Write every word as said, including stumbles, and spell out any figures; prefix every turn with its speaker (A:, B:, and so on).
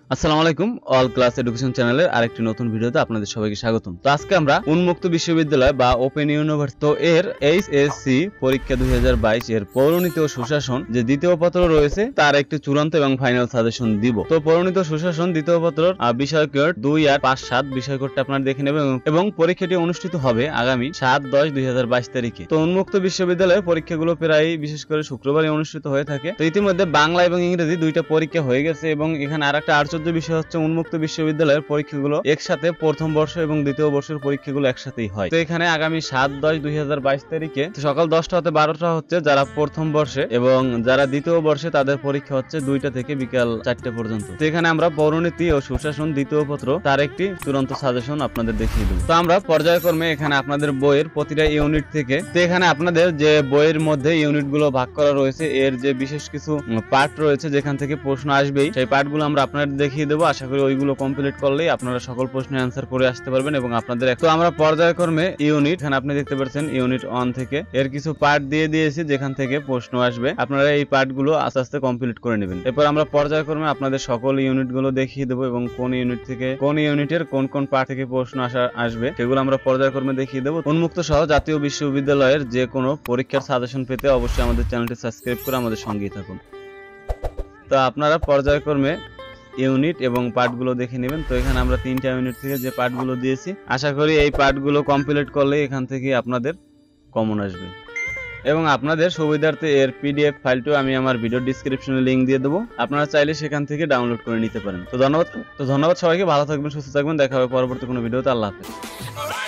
A: আসসালামু আলাইকুম all class education চ্যানেলের আরেকটি নতুন ভিডিওতে আপনাদের সবাইকে স্বাগতম। তো আজকে আমরা উন্মুক্ত বিশ্ববিদ্যালয় বা ওপেন ইউনিভার্সিটি এর এইচএসসি পরীক্ষা দুই হাজার বাইশ এর পৌরনীতি ও সুশাসন যে দ্বিতীয় পত্র রয়েছে তার একটি চূড়ান্ত এবং ফাইনাল সাজেশন দিব। তো পৌরনীতি ও সুশাসন দ্বিতীয় পত্রের বিষয় কোড দুই আট পাঁচ সাত বিষয় কোডটা আপনারা দেখে নেবেন এবং পরীক্ষাটি অনুষ্ঠিত হবে আগামী সাত দশ দুই হাজার বাইশ তারিখে। তো উন্মুক্ত বিশ্ববিদ্যালয়ের পরীক্ষাগুলো প্রায় বিশেষ করে শুক্রবারই অনুষ্ঠিত হয়ে থাকে। তো ইতিমধ্যে বাংলা এবং ইংরেজি দুইটা পরীক্ষা হয়ে গেছে এবং এখানে আরেকটা আশ্চর্য বিষয় হচ্ছে উন্মুক্ত বিশ্ববিদ্যালয়ের পরীক্ষাগুলো একসাথে প্রথম বর্ষ এবং দ্বিতীয় বর্ষের পরীক্ষাগুলো একসাথেই হয়। তো এখানে আগামী সাত দশ দুই হাজার বাইশ তারিখে সকাল দশটা হতে বারোটা হচ্ছে যারা প্রথম বর্ষে এবং যারা দ্বিতীয় বর্ষে তাদের পরীক্ষা হচ্ছে দুইটা থেকে বিকাল চারটে পর্যন্ত। তো এখানে আমরা পৌরনীতি ও সুশাসন দ্বিতীয় পত্র তার একটি চূড়ান্ত সাজেশন আপনাদের দেখিয়ে দেব। তো আমরা পর্যায়ক্রমে এখানে আপনাদের বইয়ের প্রতিটা ইউনিট থেকে তো এখানে আপনাদের যে বইয়ের মধ্যে ইউনিট গুলো ভাগ করা রয়েছে এর যে বিশেষ কিছু পার্ট রয়েছে যেখান থেকে প্রশ্ন আসবেই সেই পার্টগুলো আমরা আপনাদের দেখিয়ে দেবো। আশা করি ওইগুলো কমপ্লিট করলেই আপনারা সকল প্রশ্নের অ্যান্সার করে আসতে পারবেন এবং আপনাদের তো আমরা পর্যায়ক্রমে ইউনিট এখানে আপনি দেখতে পাচ্ছেন ইউনিট ওয়ান থেকে এর কিছু পার্ট দিয়ে দিয়েছি যেখান থেকে প্রশ্ন আসবে, আপনারা এই পার্টগুলো আস্তে আস্তে কমপ্লিট করে নেবেন। এরপর আমরা পর্যায়ক্রমে আপনাদের সকল ইউনিটগুলো দেখিয়ে দেবো এবং কোন ইউনিট থেকে কোন ইউনিটের কোন কোন পার্ট থেকে প্রশ্ন আসা আসবে সেগুলো আমরা পর্যায়ক্রমে দেখিয়ে দেবো। উন্মুক্ত সহ জাতীয় বিশ্ববিদ্যালয়ের যে কোনো পরীক্ষার সাজেশন পেতে অবশ্যই আমাদের চ্যানেলটি সাবস্ক্রাইব করে আমাদের সঙ্গেই থাকুন। তো আপনারা পর্যায়ক্রমে ইউনিট এবং পার্টগুলো দেখে নেবেন। তো এখানে আমরা তিনটা ইউনিট থেকে যে পার্টগুলো দিয়েছি আশা করি এই পার্টগুলো কমপ্লিট করলে এখান থেকে আপনাদের কমন আসবে এবং আপনাদের সুবিধার্থে এর পিডিএফ ফাইলটিও আমি আমার ভিডিও ডেসক্রিপশনে লিংক দিয়ে দেবো, আপনারা চাইলে সেখান থেকে ডাউনলোড করে নিতে পারেন। তো ধন্যবাদ তো ধন্যবাদ সবাইকে, ভালো থাকবেন, সুস্থ থাকবেন, দেখা হবে পরবর্তী কোনো ভিডিওতে। আল্লাহ হাফেজ।